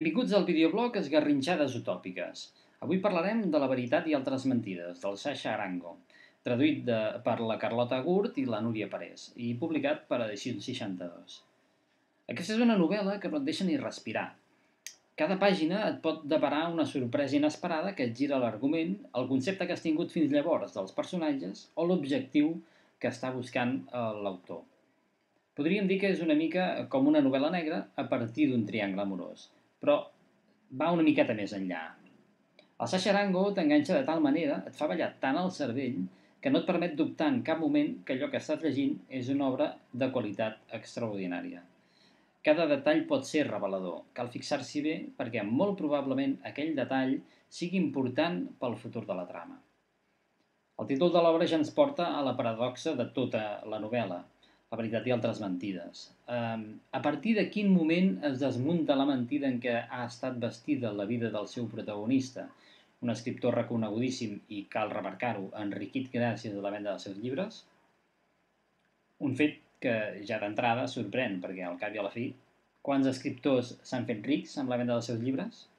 Benvinguts al videoblog Esgarrinxades utòpiques. Avui parlarem de La veritat i altres mentides, del Sasha Arango, traduït per la Carlota Gurt i la Núria Parés, i publicat per Edicions 62. Aquesta és una novel·la que no et deixa ni respirar. Cada pàgina et pot deparar una sorpresa inesperada que et gira l'argument, el concepte que has tingut fins llavors dels personatges o l'objectiu que està buscant l'autor. Podríem dir que és una mica com una novel·la negra a partir d'un triangle amorós, però va una miqueta més enllà. El Sasha Arango t'enganxa de tal manera, et fa ballar tant el cervell, que no et permet dubtar en cap moment que allò que estàs llegint és una obra de qualitat extraordinària. Cada detall pot ser revelador, cal fixar-s'hi bé perquè molt probablement aquell detall sigui important pel futur de la trama. El títol de l'obra ja ens porta a la paradoxa de tota la novel·la, La veritat i altres mentides. A partir de quin moment es desmunta la mentida en què ha estat vestida la vida del seu protagonista, un escriptor reconegudíssim i, cal remarcar-ho, enriquit gràcies a la venda dels seus llibres? Un fet que ja d'entrada sorprèn, perquè al cap i a la fi, quants escriptors s'han fet rics amb la venda dels seus llibres?